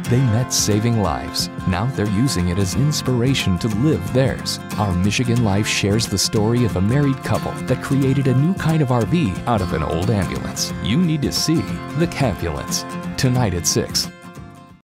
They met saving lives. Now they're using it as inspiration to live theirs. Our Michigan Life shares the story of a married couple that created a new kind of RV out of an old ambulance. You need to see the Campulance. Tonight at 6.